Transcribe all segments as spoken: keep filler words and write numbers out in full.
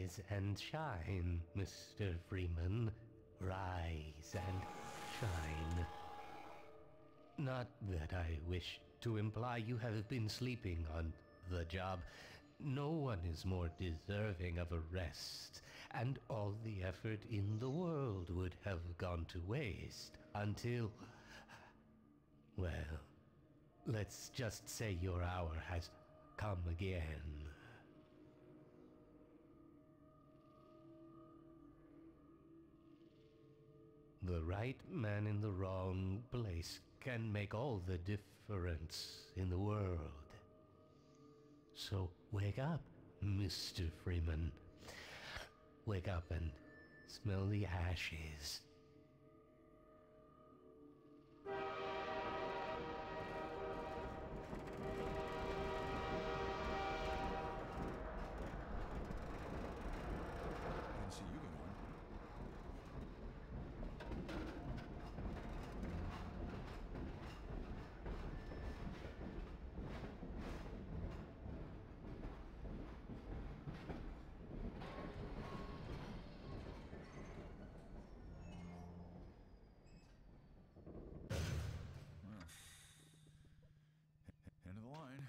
Rise and shine, Mister Freeman. Rise and shine. Not that I wish to imply you have been sleeping on the job. No one is more deserving of a rest, and all the effort in the world would have gone to waste until... well, let's just say your hour has come again. The right man in the wrong place can make all the difference in the world. So wake up, Mister Freeman. Wake up and smell the ashes. End of the line.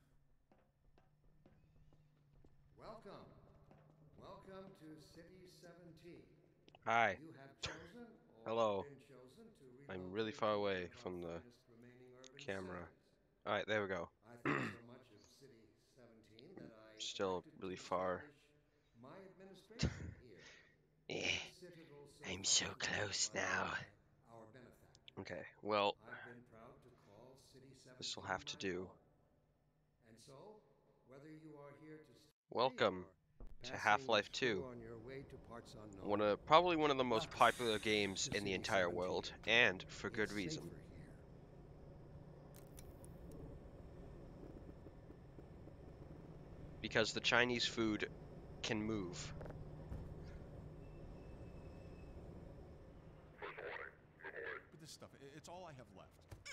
Welcome. Welcome to City seventeen. Hi. You have chosen or Hello. been chosen to I'm relocate really far to one away of our from the finest remaining urban camera. centers. Alright, there we go. I thought so much of City seventeen that I Still elected really to far. establish my administration here. Yeah, In the citadel so I'm so thoughtfully close provided now. by our benefactors. Okay, well, I've been proud to call City this will seventeen have to my do. home. And so, whether you are here to stay Welcome or to passing Half-Life through two. on your way to parts unknown, One of, probably one of the most welcome popular games to in the City entire seventeen. world, and for good It's reason. safer here. Because the Chinese food can move. But this stuff, i- it's all I have left.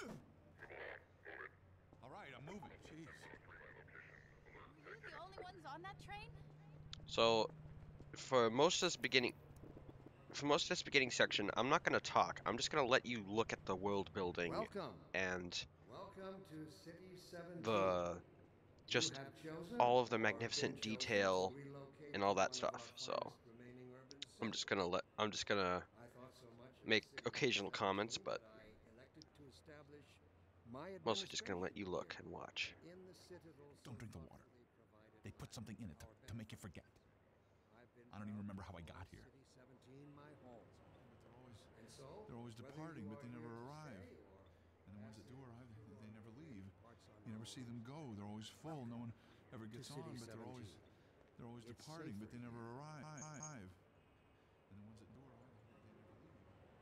All right, I'm moving. Jeez. Are you the only ones on that train? So, for most of this beginning, for most of this beginning section, I'm not going to talk. I'm just going to let you look at the world building Welcome. and Welcome to City seventeen. the just you have chosen all of the or magnificent been chosen detail to relocate and all to that one of our stuff. So, finest remaining urban I'm just centers. gonna let I'm just gonna I thought so much of make City occasional comments, seventeen but that I elected to establish my mostly just gonna let administration you look here and watch. in the citadel so Don't drink the water. thoughtfully provided They put by something in it to, our to make you forget. benefactors. I've been I don't even proud remember to how I call got here. City seventeen my home. But they're always, And so, they're always whether departing, you but are they never here to arrive. stay or And the ones that do passing arrive, they, through they on never your way leave. to parts You never see them unknown, go. They're always full. No one ever to gets City on, but they're always seventeen. they're always It's departing, but they safer never here. arrive. And the ones that do arrive, they never leave.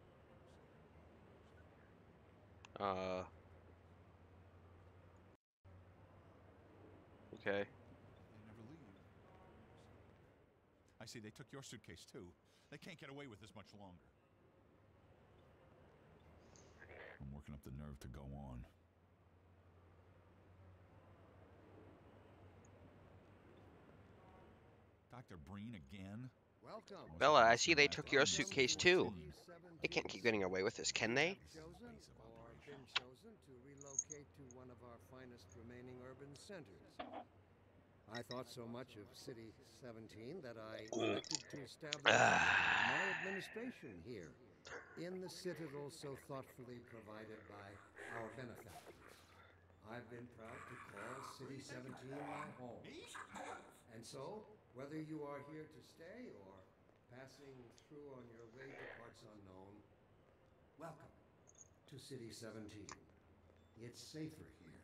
Uh. Okay. They never leave. I see they took your suitcase too. They can't get away with this much longer. I'm working up the nerve to go on. Doctor Breen again? Welcome. Bella, I see they took your Welcome suitcase to too. City They can't keep seventeen. getting away with this, can they? You have chosen or been chosen to relocate to one of our finest remaining urban centers. I thought so much of City seventeen that I elected to establish my administration here in the citadel so thoughtfully provided by our benefactors. I've been proud to call City seventeen my home. And so, whether you are here to stay or passing through on your way to parts unknown, welcome to City seventeen. It's safer here.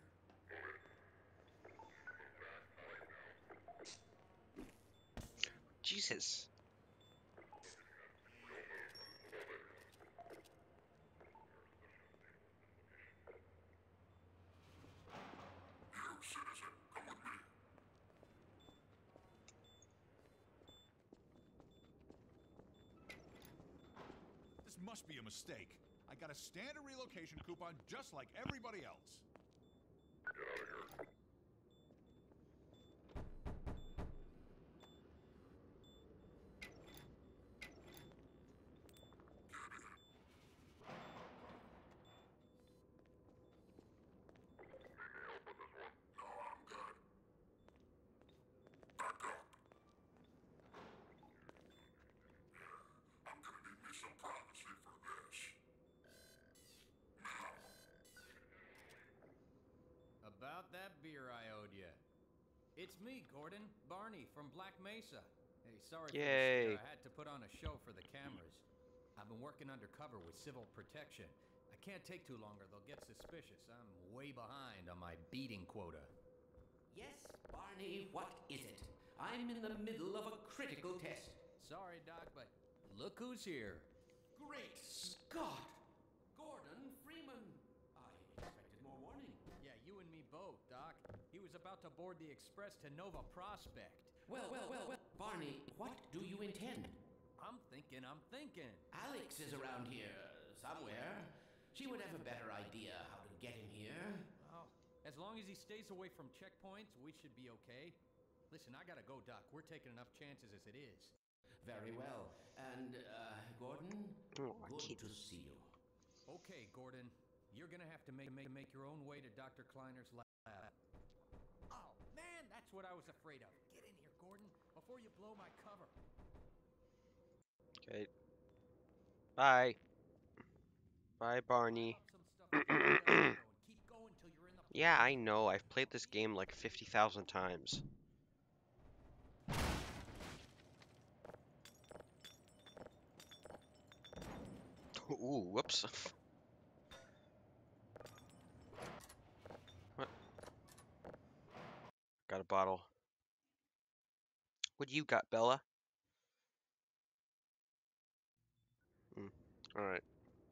Jesus. This must be a mistake. I got a standard relocation coupon just like everybody else. about that beer I owed you. It's me, Gordon, Barney from Black Mesa. Hey, sorry for the Yay. scare. I had to put on a show for the cameras. I've been working undercover with civil protection. I can't take too long or they'll get suspicious. I'm way behind on my beating quota. Yes, Barney, what is it? I'm in the middle of a critical test. Sorry, Doc, but look who's here. Great Scott! Gordon Freeman! I expected more warning. Yeah, you and me both, Doc. He was about to board the express to Nova Prospect. Well, well, well, well. Barney, what do you intend? I'm thinking, I'm thinking. Alex is around here somewhere. She would have a better idea how to get him here. Oh, as long as he stays away from checkpoints, we should be okay. Listen, I gotta go, Doc. We're taking enough chances as it is. Very well. And, uh, Gordon, Oh, I good keep- to see you. Okay, Gordon. You're gonna have to make, make, make your own way to Doctor Kleiner's lab. Oh, man, that's what I was afraid of. Get in here, Gordon, before you blow my cover. Okay. Bye. Bye, Barney. Pile up some stuff in the cellar, though, and keep going till you're in the Yeah, I know. I've played this game like fifty thousand times. Ooh, whoops. What? Got a bottle. What do you got, Bella? Hmm. Alright.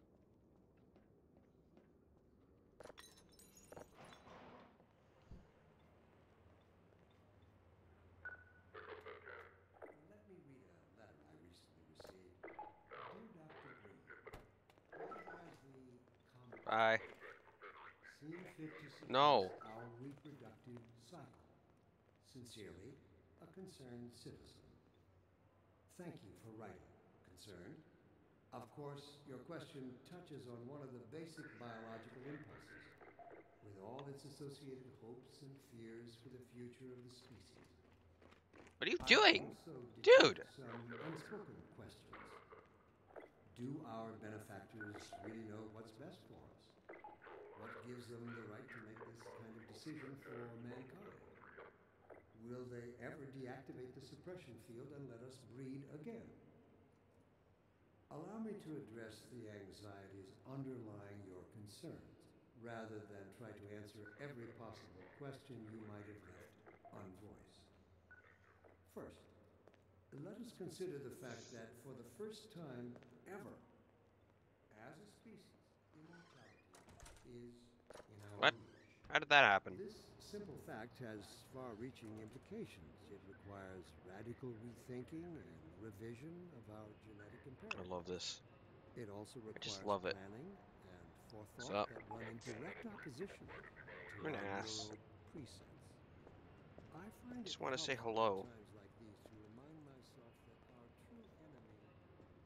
Let me read a letter I recently received. Dear Doctor Green, why has the comet Bye. seen fit to suppress No. our reproductive cycle? Sincerely, a concerned citizen. Thank you for writing, concerned. Of course, your question touches on one of the basic biological impulses, with all its associated hopes and fears for the future of the species. What are you I doing? also Dude! detect some unspoken questions. Do our benefactors really know what's best for us? What gives them the right to make this kind of decision for mankind? Will they ever deactivate the suppression field and let us breed again? Allow me to address the anxieties underlying your concerns, rather than try to answer every possible question you might have left unvoiced. First, let us consider the fact that for the first time ever, as a species, immortality is in our What? reach. How did that happen? This simple fact has far-reaching implications. It requires radical rethinking and revision of our genetic I imperative. love this. It also requires just love it. planning and What's forethought up? that run in direct opposition to You're an our ass. neural precepts. I find Just it wanna say helpful hello. at times like these to remind myself that our true enemy is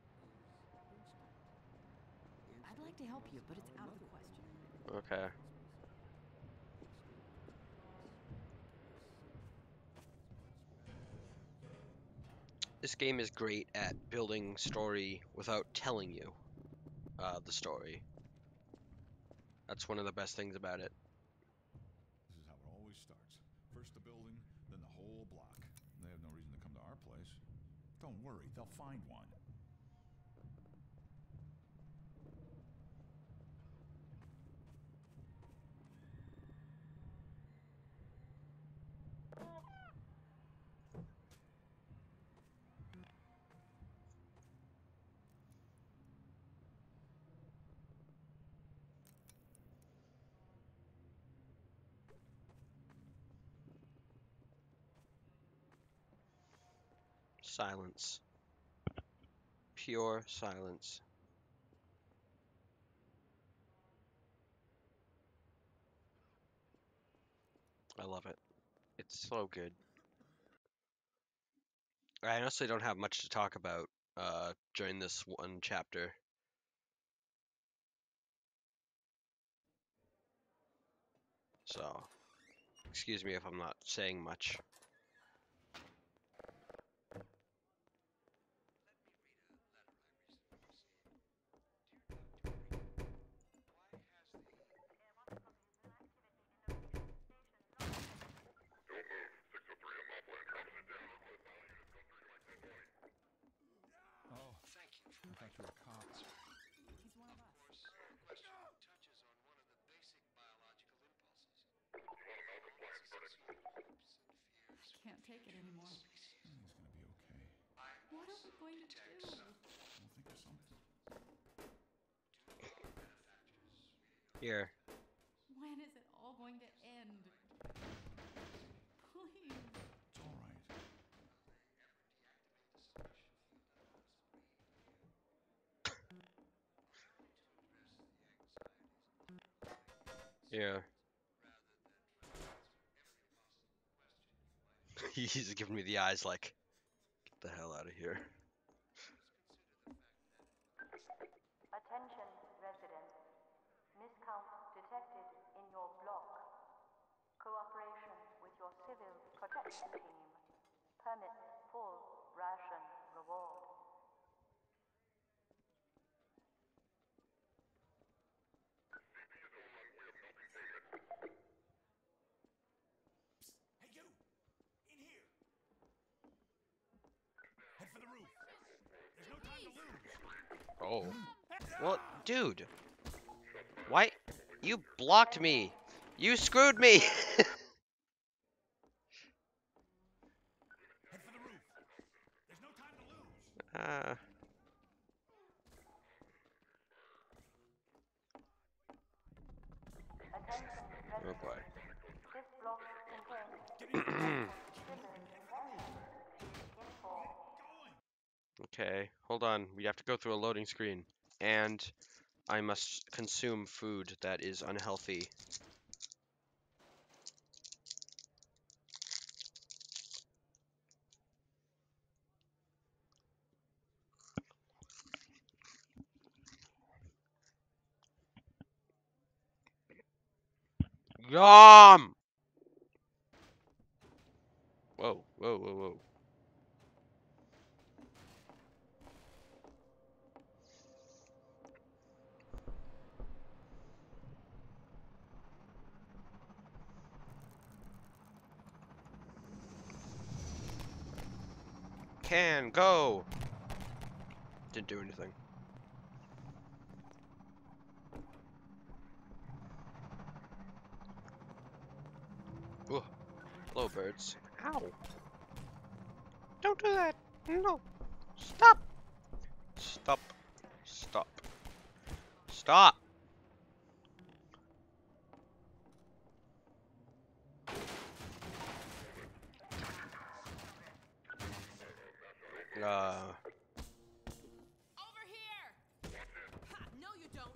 instinct. I'd like to help you, but it's out of the question. Okay. This game is great at building story without telling you uh, the story. That's one of the best things about it. This is how it always starts. First the building, then the whole block. They have no reason to come to our place. Don't worry, they'll find one. Silence. Pure silence. I love it. It's so good. I honestly don't have much to talk about uh, during this one chapter. So, excuse me if I'm not saying much. Here. When is it all going to end? Please. It's all right. Yeah. He's giving me the eyes like, get the hell out of here. Attention, residents. Miscount detected in your block. Cooperation with your civil protection team permits full ration reward. Hey, you! In here! Head for the roof. There's no time to lose. Oh. Well, dude. Why? You blocked me. You screwed me. Head for the roof. There's no time to lose. uh. Attention, Oh boy. residents. This block contains Get in here. civil information. Info. Okay, hold on. We have to go through a loading screen. And I must consume food that is unhealthy. Yum! Whoa, whoa, whoa, whoa. Can go! Didn't do anything. Ooh. Hello, birds. Ow! Don't do that! No! Stop! Stop. Stop. Stop! Uh... Over here! Ha, no, you don't.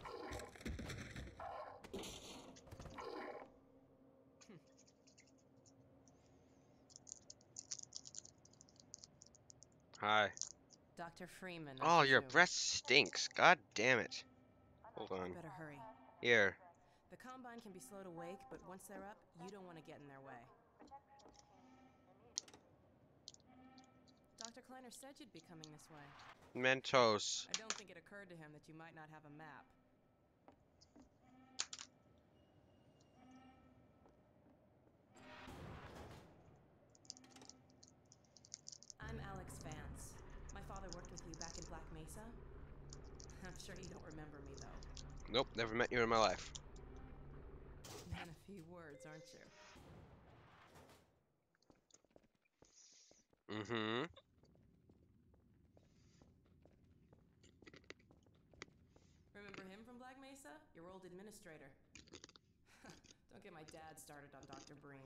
Hi. Doctor Freeman. I Oh, your presume. breath stinks. God damn it. Hold on. Better hurry. Here. The Combine can be slow to wake, but once they're up, you don't want to get in their way. Doctor Kleiner said you'd be coming this way. Mentos. I don't think it occurred to him that you might not have a map. I'm Alex Vance. My father worked with you back in Black Mesa. I'm sure you don't remember me, though. Nope, never met you in my life. Man, a few words, aren't you? Mm-hmm. Remember him from Black Mesa? Your old administrator. Don't get my dad started on Doctor Breen.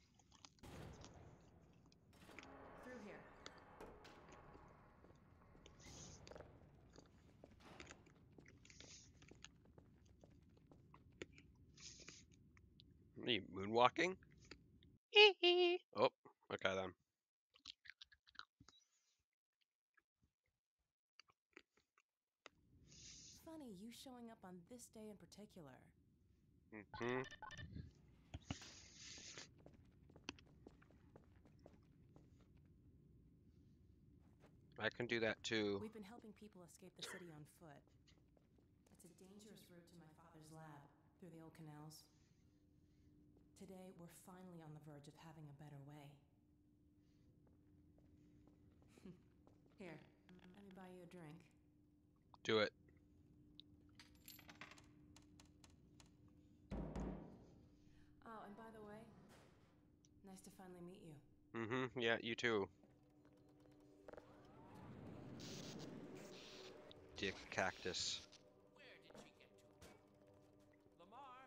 Through here. What are you, moonwalking? Oh, okay then. Funny, you showing up on this day in particular. Mm-hmm. I can do that too. We've been helping people escape the city on foot. It's a dangerous route to my father's lab, through the old canals. Today, we're finally on the verge of having a better way. Here, let me buy you a drink. Do it. Oh, and by the way, nice to finally meet you. Mm-hmm. Yeah, you too. Dick cactus. Where did she get to? Lamar?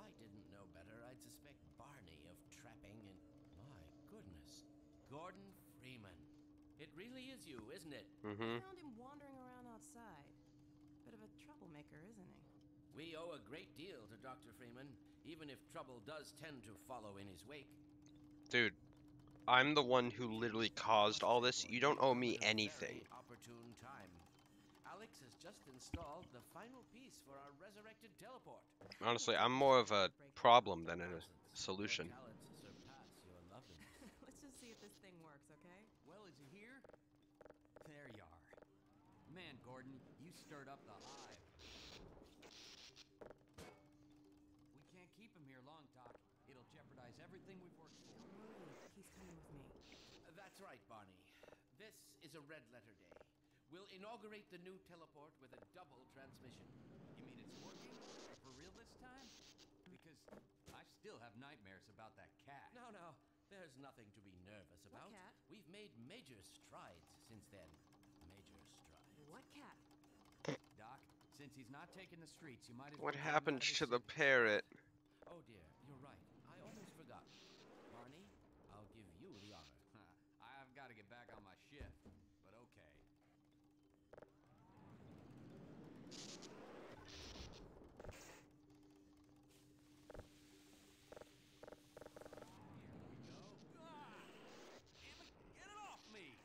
I didn't know better, I'd suspect Barney of trapping and... My goodness. Gordon Freeman. It really is you, isn't it? Mm-hmm. I found him wandering around outside. Bit of a troublemaker, isn't he? We owe a great deal to Doctor Freeman, even if trouble does tend to follow in his wake. Dude, I'm the one who literally caused all this. You don't owe me At a anything. very opportune time. Alex has just installed the final piece for our resurrected teleport. Honestly, I'm more of a problem than a solution. Your talents surpass your loveliness. Let's just see if this thing works, okay? Well, is he here? There you are. Man, Gordon, you stirred up the hive. We can't keep him here long, Doc. It'll jeopardize everything we've worked for. Don't worry, he's coming with me. That's right, Barney. This is a red letter day. We'll inaugurate the new teleport with a double transmission. You mean it's working? For real this time? Because I still have nightmares about that cat. No, no, there's nothing to be nervous about. What cat? We've made major strides since then. Major strides. What cat? Doc, since he's not taking the streets, you might as What well get him happened out of to the city. parrot? Oh dear, you're right. I almost forgot. Barney, I'll give you the honor. Huh, I've got to get back on my shift, but okay. Here we go. Ah! Damn it, get it off me!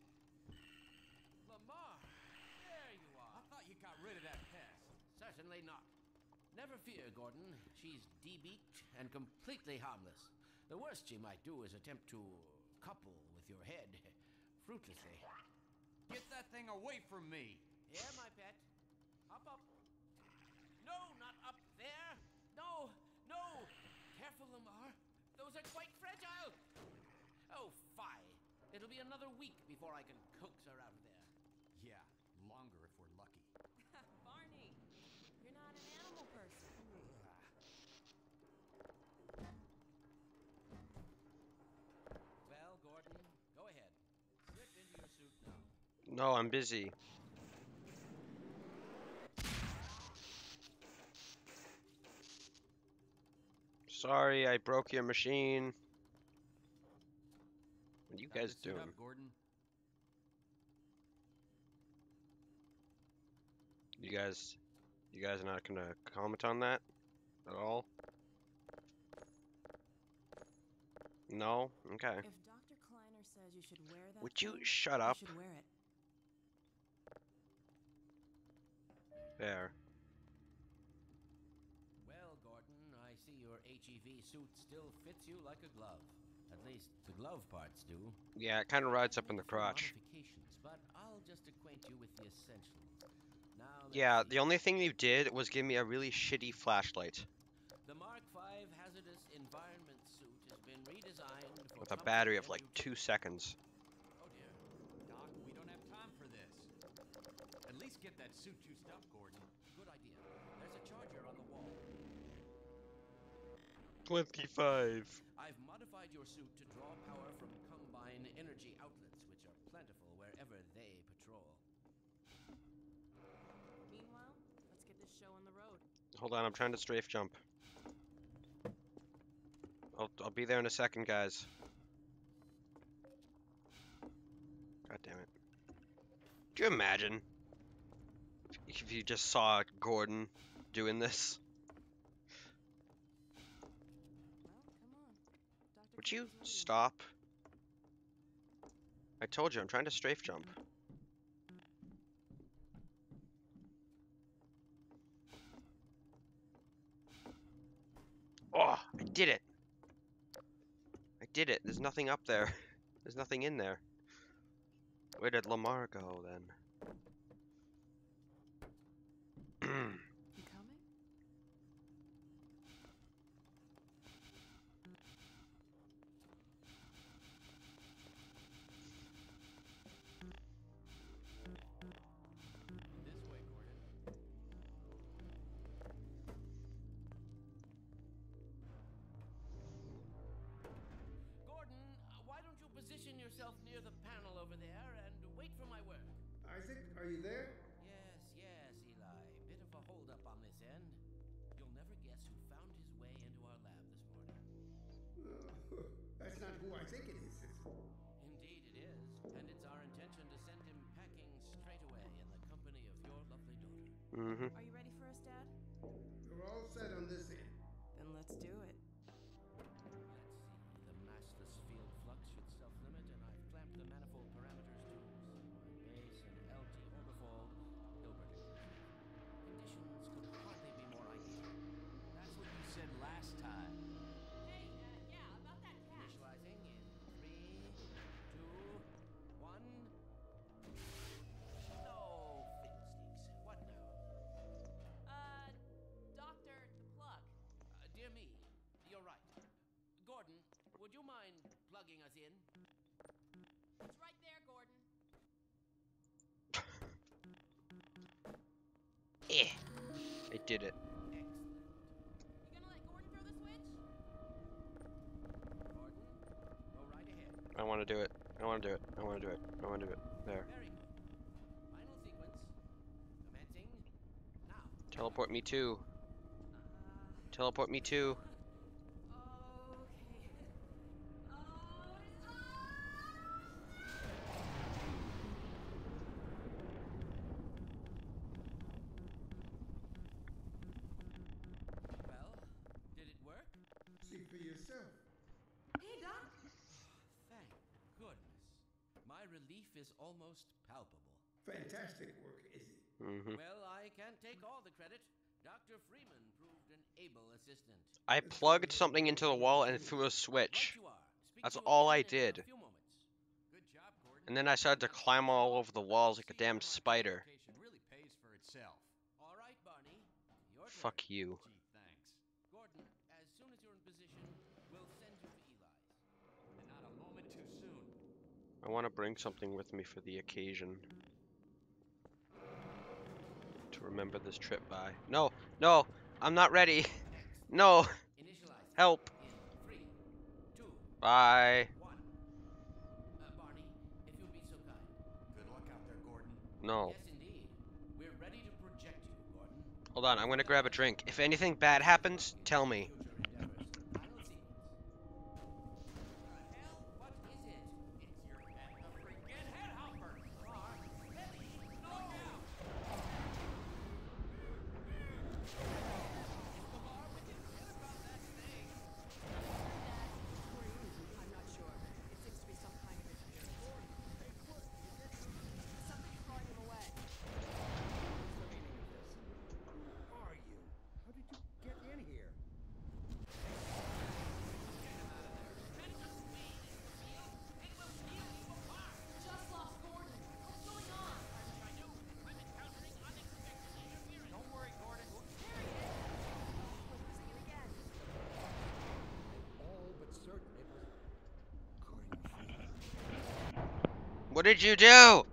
Lamar, there you are. I thought you got rid of that pest. Certainly not. Never fear, Gordon. She's de-beaked and completely harmless. The worst she might do is attempt to couple with your head, fruitlessly. Get that thing away from me! Here, my pet. Hop up. No, not up there. No, no. Careful, Lamar. Those are quite fragile. Oh, fie. It'll be another week before I can coax her out of there. Yeah, longer if we're lucky. Barney, you're not an animal person. Well, Gordon, go ahead. Slip into your suit now. No, I'm busy. Sorry, I broke your machine. What are you Time guys to suit doing? up, Gordon. You guys, you guys are not gonna comment on that at all? No? Okay. If Doctor Kleiner says you should wear that Would you thing, shut you up? should wear it. There. Well, Gordon, I see your H E V suit still fits you like a glove. At least the glove parts do. Yeah, it kind of rides up in the Make a few crotch. modifications, but I'll just acquaint you with the essentials. Now, let's Yeah, see. the only thing you did was give me a really shitty flashlight The Mark five hazardous environment suit has been redesigned for with a comfort battery of and like utility. two seconds. Oh dear. Doc, we don't have time for this. At least get that suit juiced up, Gordon. Good idea. There's a charger on the wall. twenty-five. I've modified your suit to draw power from Combine energy outlets, which are plentiful wherever they patrol. Meanwhile, let's get this show on the road. Hold on, I'm trying to strafe jump. I'll, I'll be there in a second, guys. God damn it. Could you imagine if, if you just saw Gordon doing this? Well, come on. Doctor Would you Kleiner's waiting. stop? I told you, I'm trying to strafe jump. Oh, I did it! I did it. There's nothing up there. There's nothing in there. Where did Lamar go then? You coming? This way, Gordon. Gordon, uh, why don't you position yourself near the panel over there and wait for my word? Isaac, are you there? Yes, yes, Eli. Bit of a holdup on this end. You'll never guess who found his way That's not who I think it is. Indeed it is, and it's our intention to send him packing straight away in the company of your lovely daughter. Mm-hmm. Are you ready for us, Dad? We're all set on this end. Then let's do it. Let's see. The massless field flux should self-limit, and I've clamped the manifold parameters to Y base and L T orbifold. Hilbert agrees. Conditions could hardly be more ideal. That's what you said last time. Hey, uh, yeah, about that cat. Initializing in three, two, one. No fiddlesticks. What now? Uh, Doctor the plug. Uh, dear me, you're right. Gordon, would you mind plugging us in? It's right there, Gordon. Eh. I did it. Excellent. You gonna let Gordon throw the switch? Gordon, go right ahead. I want to do it. I want to do it. I want to do it. I want to do it. There. Very good. Final sequence. Commencing now. Teleport me too. Uh, Teleport me too. okay. Well, did it work? See for yourself. Hey, Doc. Thank goodness. My relief is almost palpable. Fantastic work, is it? Mm-hmm. Well, I can't take all the credit. Doctor Freeman proved an able assistant. I plugged something into the wall and threw a switch. Right you are. Speak That's to you all I again in did. a few moments. Good job, Gordon. And then I started to climb all over the walls like a damn spider. Location really pays for itself. All right, Barney. Your turn. Fuck you. Gee, thanks. Gordon, as soon as you're in position, we'll send you to Eli's. And not a moment too soon. I want to bring something with me for the occasion. To remember this trip by. No, no, I'm not ready. No, Initialize. help. In three, two, Bye. one. Uh, Barney, if you'll be so kind. Good luck out there, Gordon. No. Yes, indeed. We're ready to project you, Gordon. Hold on, I'm gonna grab a drink. If anything bad happens, tell me. Future endeavors. Final sequence. The hell? What is it? It's your pet, the freaking headhopper. Car, steady, look out! Lamar, we can forget about that thing. I'm not sure. It seems to be some kind of interference. Something's drawing him away. What's the meaning of this? Who are you? How did you get in here? Just lost Gordon. What's going on? I do. I'm encountering unexpected interference. Don't worry, Gordon. There he is. We're losing it again. All but certain it was Gordon Freeman. What did you do?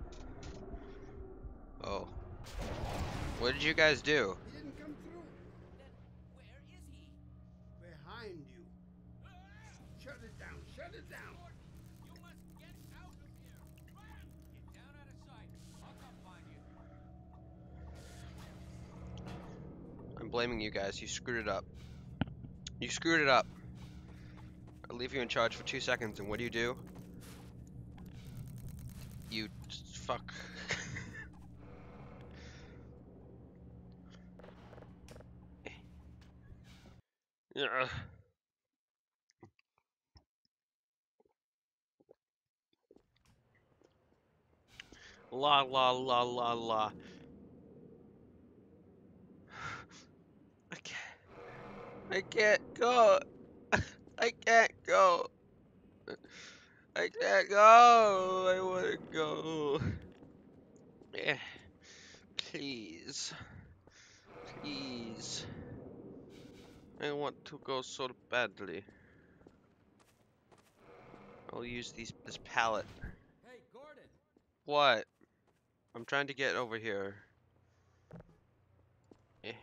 Oh. What did you guys do? He didn't come through. Then where is he? Behind you. Shut it down. Shut it down. Gordon, you must get out of here. Run! Get down out of sight. I'll come find you. I'm blaming you guys. You screwed it up. You screwed it up. I'll leave you in charge for two seconds, and what do you do? You just fuck. Yeah. La la la la la. I can't. I can't go. I can't go. I can't go. I want to go. Yeah. Please. Please. I want to go so badly. I'll use these this pallet. Hey, Gordon. What? I'm trying to get over here. Eh.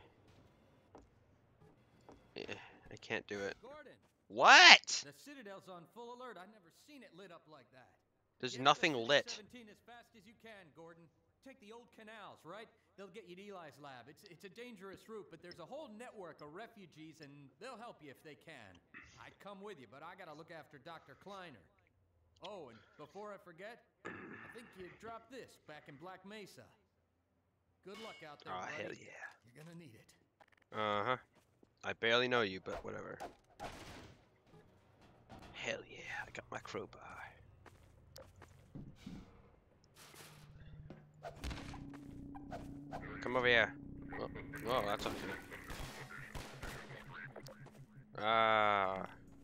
Eh, I can't do it. Gordon. What? The Citadel's on full alert. I've never seen it lit up like that. There's Get nothing to City lit. seventeen as fast as you can, Gordon. take the old canals, right? They'll get you to Eli's lab. It's, it's a dangerous route, but there's a whole network of refugees, and they'll help you if they can. I'd come with you, but I gotta look after Doctor Kleiner. Oh, and before I forget, I think you dropped this back in Black Mesa. Good luck out there, Oh, buddy. hell yeah. You're gonna need it. Uh-huh. I barely know you, but whatever. Hell yeah, I got my crowbar. Come over here. Oh, oh that's okay. Ah.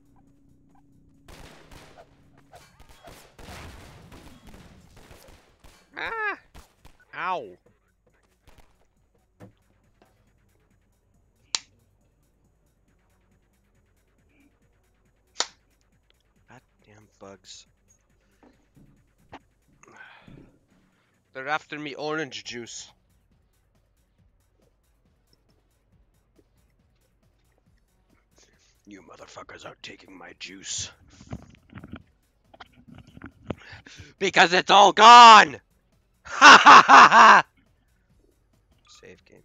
Ah! Ow! Goddamn bugs. They're after me orange juice. You motherfuckers are taking my juice. Because it's all gone! Ha ha ha ha! Save game.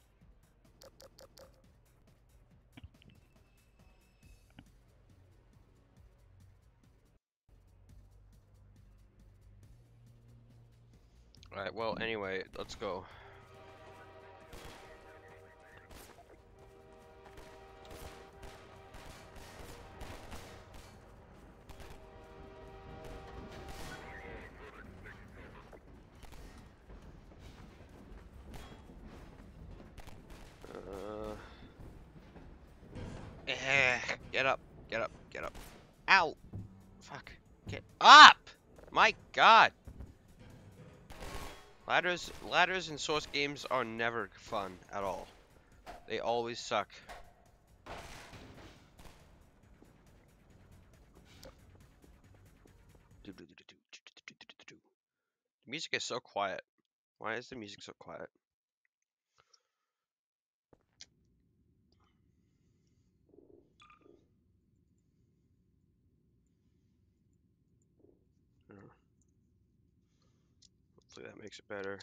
Alright, well, anyway, let's go. Uh, eh, get up, get up, get up. Ow! Fuck. Get up! My god! Ladders, ladders in Source games are never fun at all. They always suck. The music is so quiet. Why is the music so quiet? Uh, Hopefully that makes it better.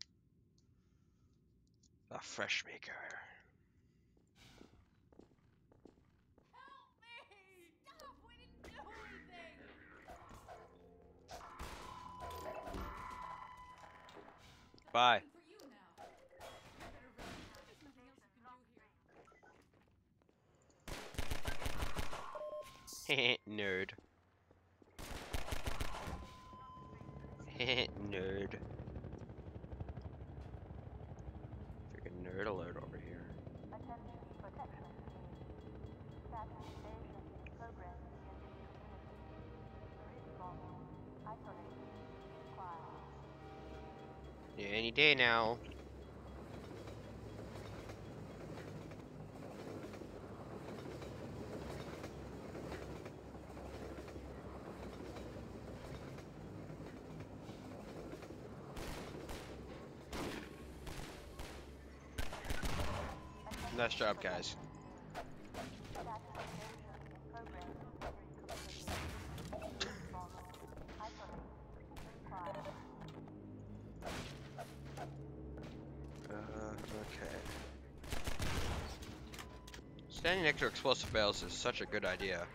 A fresh maker. Help me! Stop! We didn't do anything! Bye. For you now. You better run. There's nothing else you can do here. Nerd. Nerd. Freaking nerd alert over here. Attention protection team. Sanitization program in community. Response. Isolation required. Yeah, any day now. Nice job, guys. Uh, okay. Standing next to explosive barrels is such a good idea.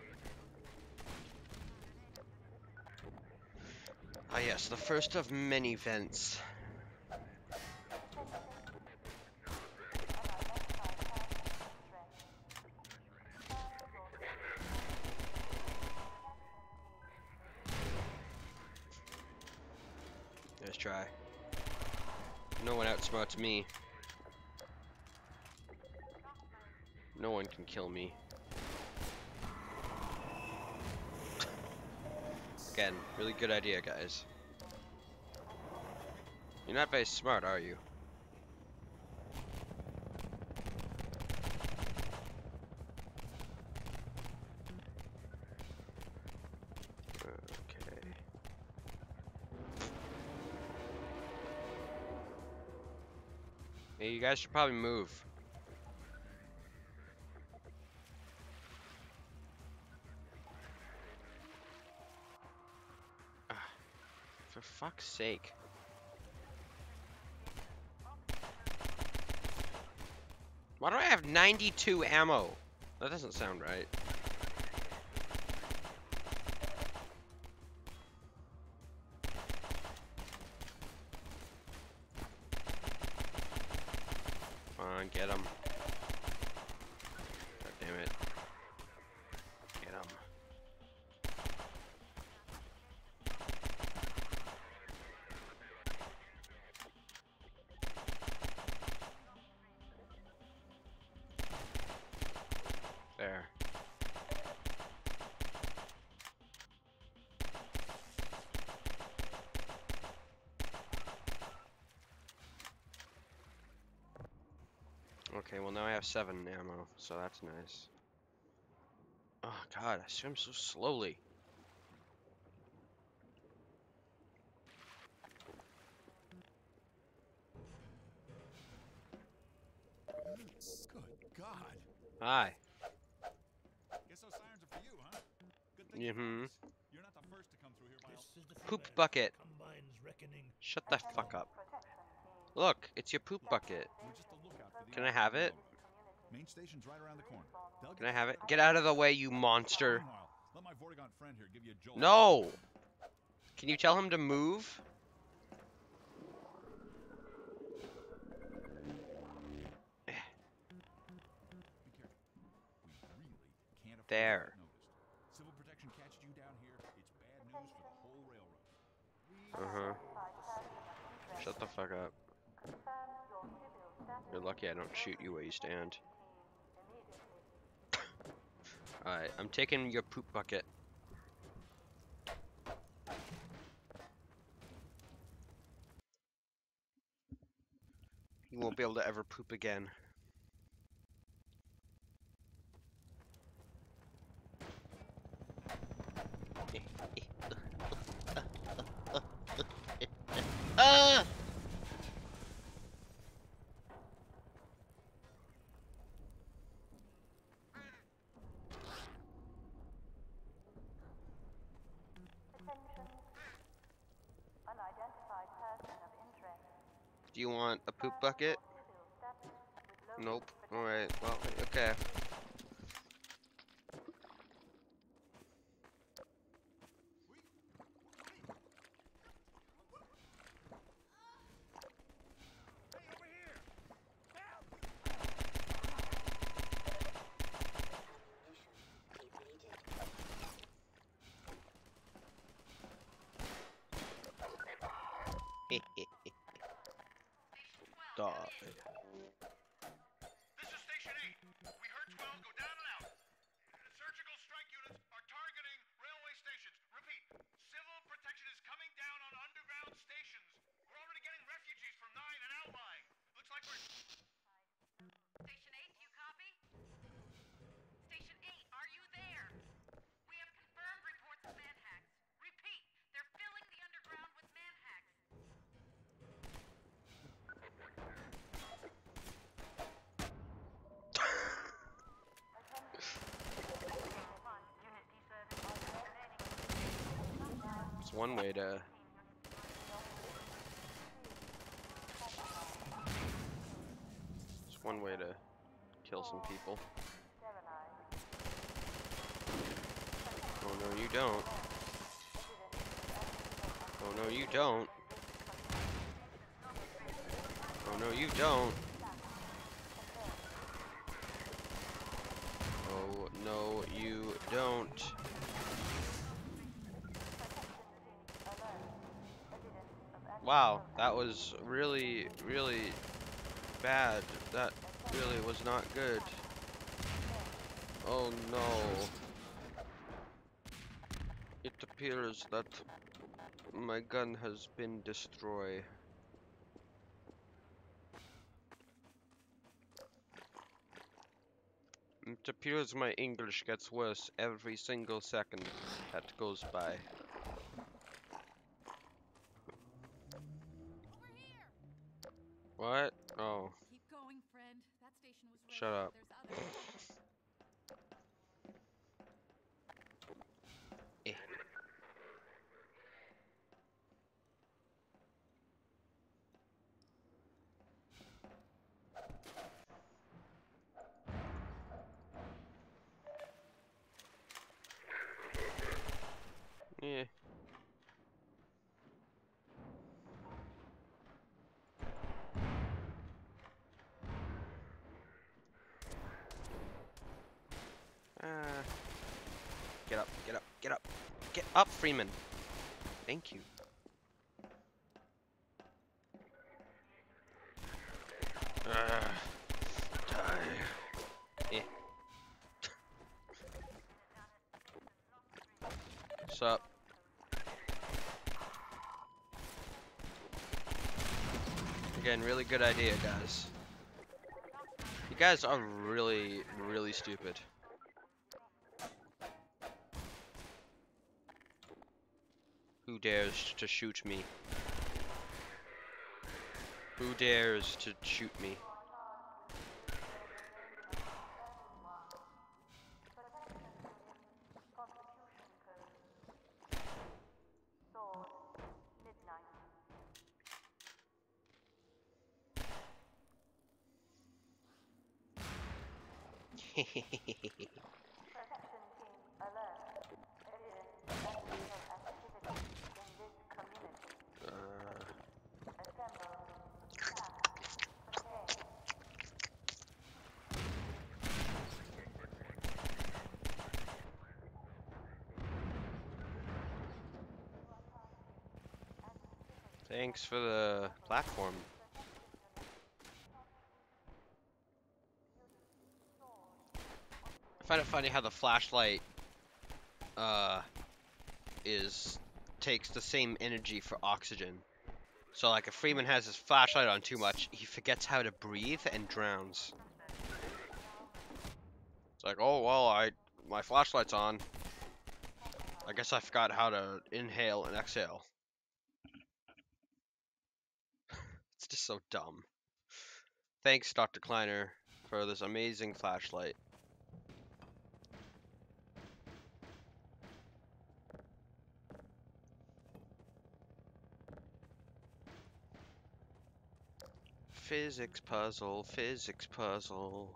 Ah yes, the first of many vents. Let's try. No one outsmarts me. No one can kill me. Again, really good idea, guys. You're not very smart, are you? Okay. Hey, you guys should probably move. Ah, for fuck's sake. Why do I have ninety-two ammo? That doesn't sound right. Come on, get him. God damn it. Get him. There. Okay, well now I have seven ammo, so that's nice. Oh god, I swim so slowly. Good God. Hi. Guess those sirens are for you, huh? Good thing you Mm-hmm. found us. You're not the first to come through here by all- Poop bucket. Shut the fuck up. Look, it's your poop bucket. We're just a lookout for the Can I have it? main station's right around the corner. They'll Can get I have it? you- Get out of the way, you monster. Meanwhile, let my Vortigaunt friend here give you a jolt. No! Can you tell him to move? Be careful. We really can't afford There. to get noticed. Civil protection catches you down here, it's bad news for the whole railroad. Uh-huh. Shut the fuck up. You're lucky I don't shoot you where you stand. Alright, I'm taking your poop bucket. You won't be able to ever poop again. Ah! Do you want a poop bucket? Nope. Alright, well, okay. Die. This is Station eight. We heard twelve go down and out. Surgical strike units are targeting railway stations. Repeat, civil protection is coming down on underground stations. We're already getting refugees from nine and outlying. Looks like we're... Station eight, do you copy? Station eight, are you there? We have confirmed reports of manhacks. Repeat, they're filling the underground with manhacks. It's one way to... It's one way to kill some people. Oh no, you don't. Oh no, you don't. Oh no, you don't. Oh no, you don't. Wow, that was really, really bad. That really was not good. Oh no. It appears that my gun has been destroyed. It appears my English gets worse every single second that goes by. Over here! What? Oh. Keep going, friend. That station was Shut raided. up. There's others. Eh. Yeah. Uh, get up, get up, get up. Get up, Freeman. Thank you. Uh, die. Eh. What's up? Again, really good idea, guys. You guys are really, really stupid. Who dares to shoot me? Who dares to shoot me? Thanks for the platform. I find it funny how the flashlight uh, is takes the same energy for oxygen. So like if Freeman has his flashlight on too much, he forgets how to breathe and drowns. It's like, oh well, I my flashlight's on. I guess I forgot how to inhale and exhale. It's just so dumb. Thanks, Doctor Kleiner, for this amazing flashlight. Physics puzzle, physics puzzle.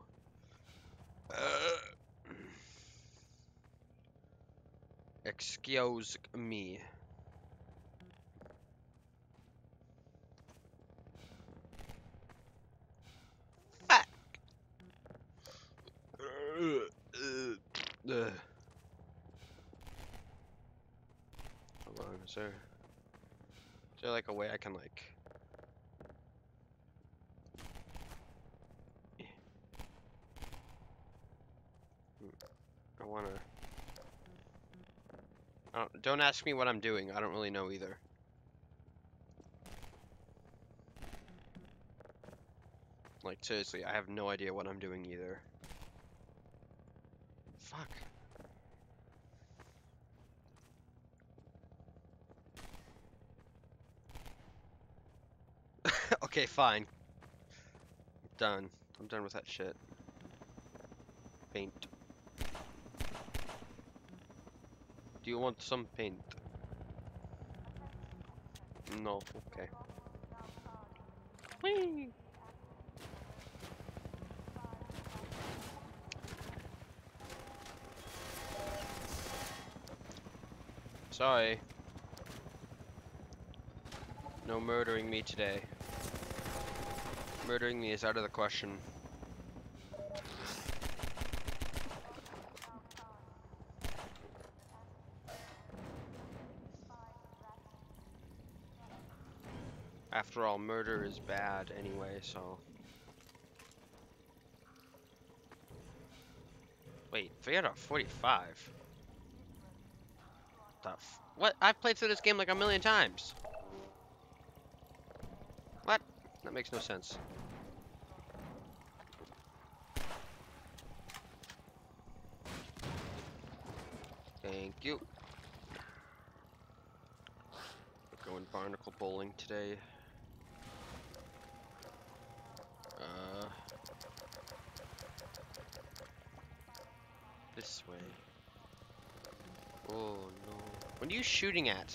Uh, excuse me. Fuck. Uh, uh, uh. Hold on, is there, is there like a way I can like? I wanna. I don't, don't ask me what I'm doing. I don't really know either. Like seriously, I have no idea what I'm doing either. Fuck. Okay, fine. Done. I'm done with that shit. Paint. Do you want some paint? No, okay. Whee! Sorry. No murdering me today. Murdering me is out of the question. After all, murder is bad anyway, so... Wait, three out of forty-five? The f- what? I've played through this game like a million times! What? That makes no sense. Thank you. We're going barnacle bowling today. Uh, this way. Oh no. What are you shooting at?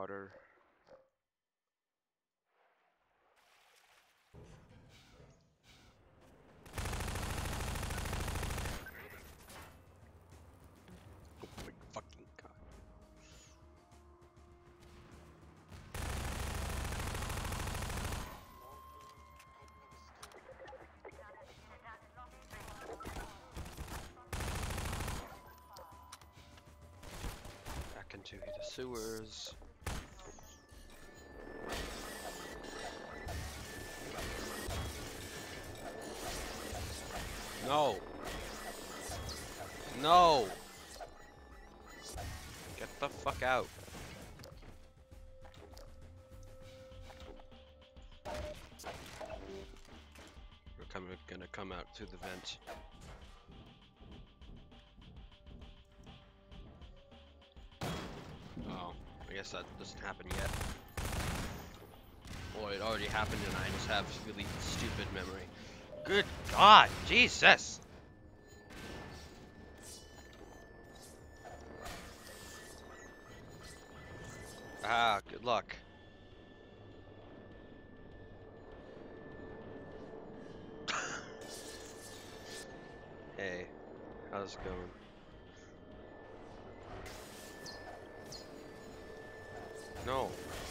water. Oh my fucking god. Back into the sewers. No. No. Get the fuck out. We're coming, gonna come out through the vent. Oh, I guess that doesn't happen yet. Or it already happened and I just have really stupid memory. Good God, Jesus! Ah, good luck. Hey, how's it going? No.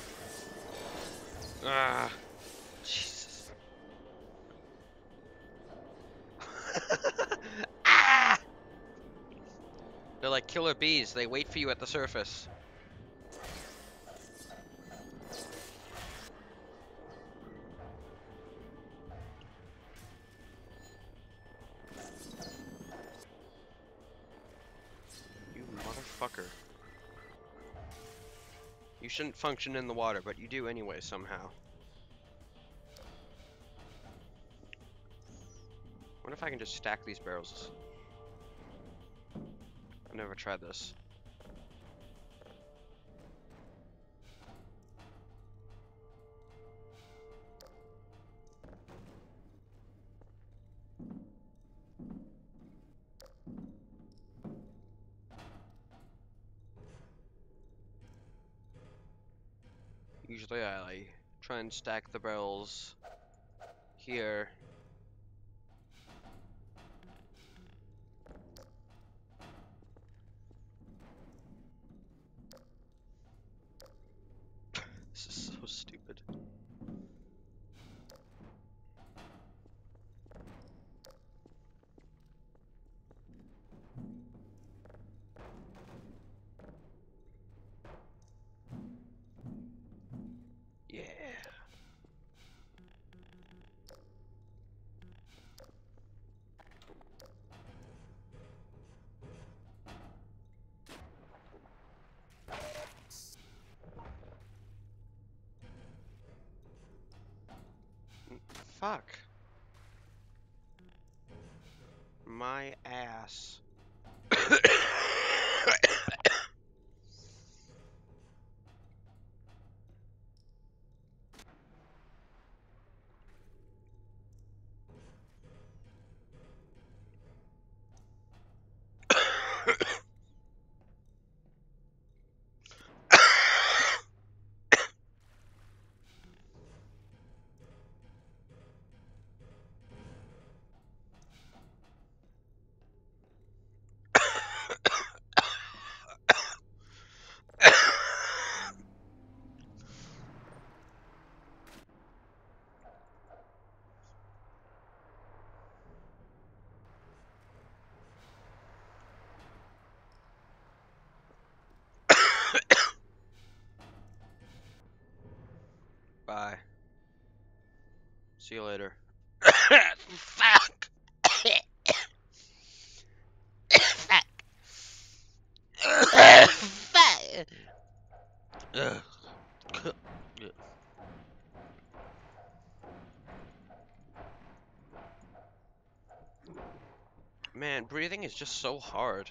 Ah, Jesus. Ah! They're like killer bees. They wait for you at the surface. You motherfucker. You shouldn't function in the water, but you do anyway somehow. Wonder if I can just stack these barrels. I've never tried this. Usually I like, try and stack the barrels here. This is so stupid. Yeah. Fuck. My ass. Bye. See you later. Fuck. Fuck. Fuck. Ugh. Man, breathing is just so hard.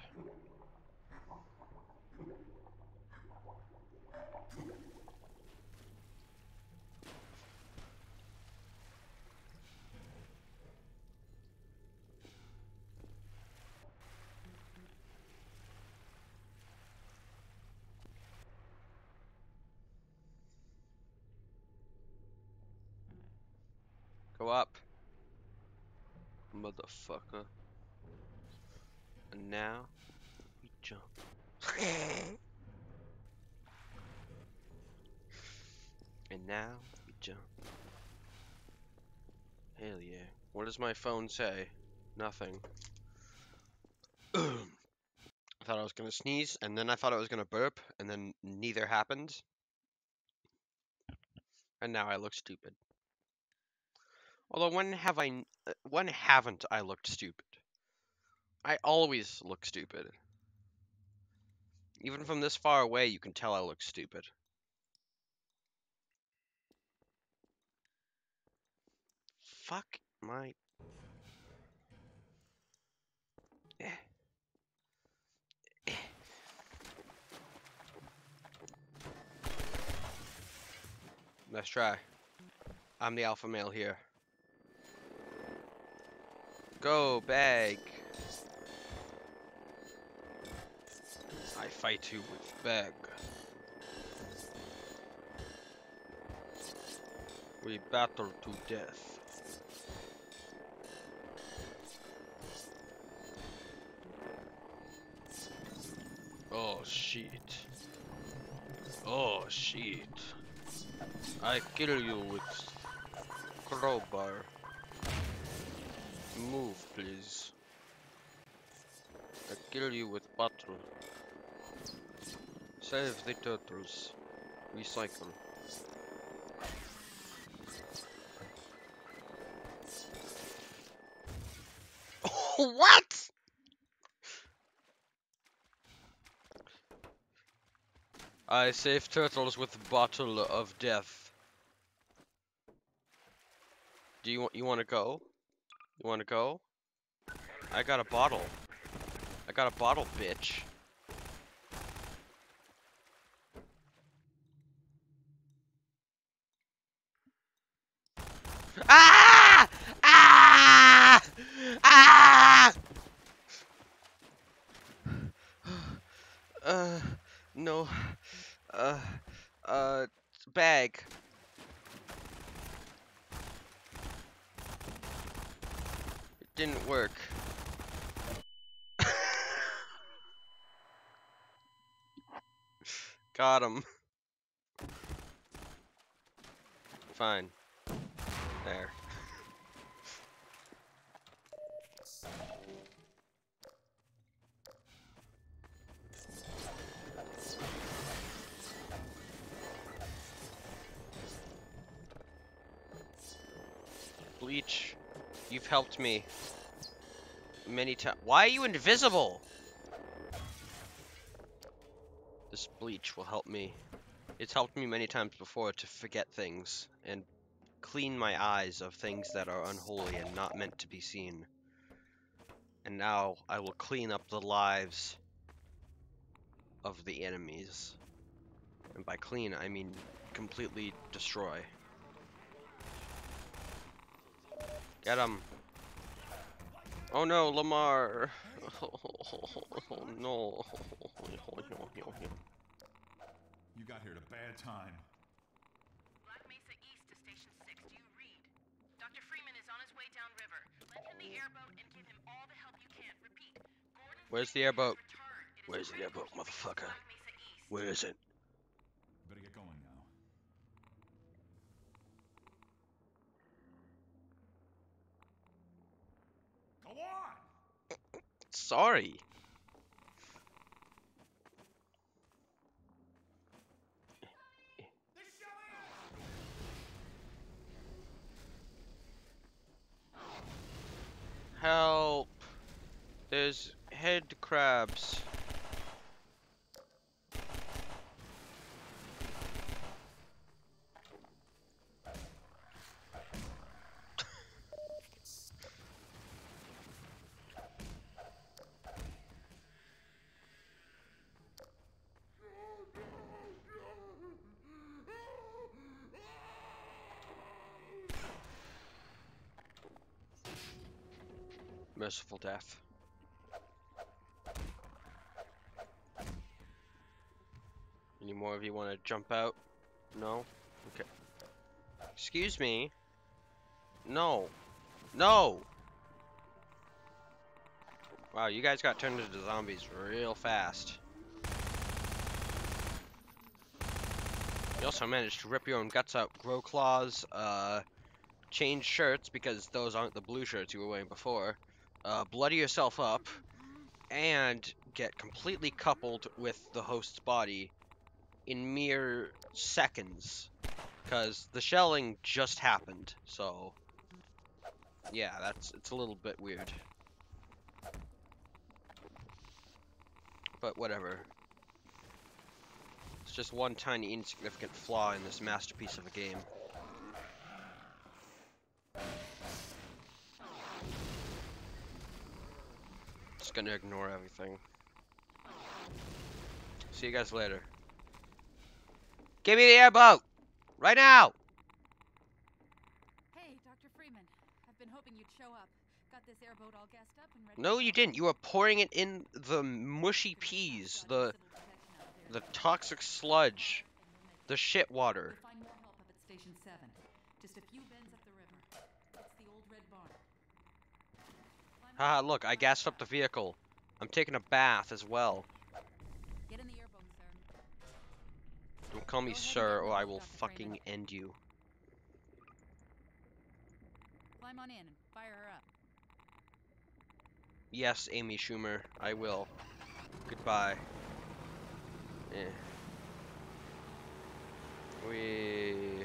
Grow up, motherfucker. And now, we jump. And now, we jump. Hell yeah. What does my phone say? Nothing. I thought I was gonna sneeze, and then I thought I was gonna burp, and then neither happened. And now I look stupid. Although when have I, uh, when haven't I looked stupid? I always look stupid. Even from this far away, you can tell I look stupid. Fuck my... Eh. Eh. Let's try. I'm the alpha male here. Go, bag. I fight you with bag. We battle to death. Oh shit. Oh shit. I kill you with crowbar. Move, please. I kill you with bottle. Save the turtles. Recycle. What? I save turtles with bottle of death. Do you want you want to go? You want to go? I got a bottle. I got a bottle, bitch. Ah! Ah! Ah! Uh, no. Uh, uh, bag. It didn't work. Got him. Fine. There. Bleach, you've helped me many times. Why are you invisible? This bleach will help me. It's helped me many times before to forget things and clean my eyes of things that are unholy and not meant to be seen. And now I will clean up the lives of the enemies. And by clean, I mean completely destroy. Get him. Oh no, Lamar. Oh no. You got here at a bad time. Black Mesa East to Station six. Do you read? Doctor Freeman is on his way downriver. Lend him the airboat and give him all the help you can. Repeat. Gordon Where's the airboat? Where's the airboat, motherfucker? Where is it? Better get going now. Go on! Sorry. Help! There's head crabs. Merciful death. Any more of you want to jump out? No? Okay. Excuse me. No. No! Wow, you guys got turned into zombies real fast. You also managed to rip your own guts out, grow claws, uh, change shirts because those aren't the blue shirts you were wearing before, uh, bloody yourself up, and get completely coupled with the host's body in mere seconds. Because the shelling just happened, so yeah, that's it's a little bit weird. But whatever. It's just one tiny insignificant flaw in this masterpiece of a game. Just gonna ignore everything. See you guys later. Give me the airboat! Right now! Hey, Doctor Freeman. I've been hoping you'd show up. Got this airboat all gassed up and ready. No, you didn't. You were pouring it in the mushy peas, the the toxic sludge, the shit water. We'll find more help up at Station seven. Just a few bends up the river. It's the old red barn. Haha, look, I gassed up the vehicle. I'm taking a bath as well. Get in the airboat, sir. Don't call me sir or I will fucking end you. Climb on in and fire her up. Yes, Amy Schumer, I will. Goodbye. Eh. We...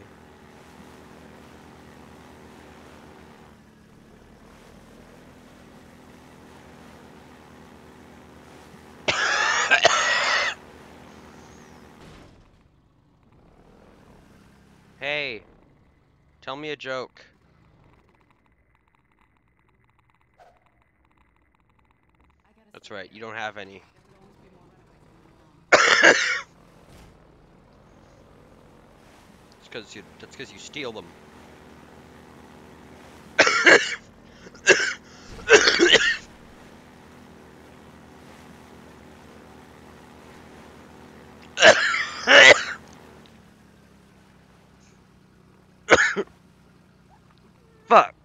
Hey, tell me a joke. That's right, you don't have any. It's because you. That's because you steal them. Fuck.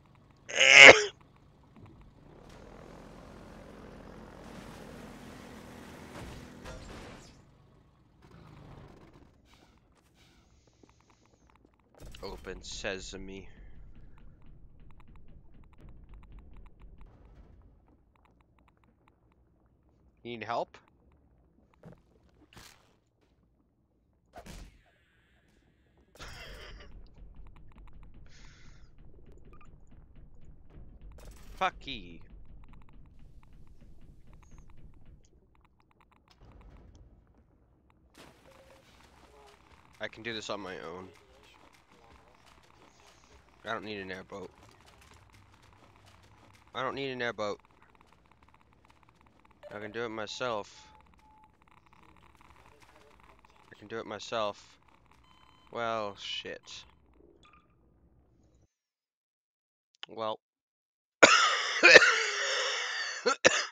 Open sesame. Need help? Fucky. I can do this on my own. I don't need an airboat. I don't need an airboat. I can do it myself. I can do it myself. Well, shit. Well.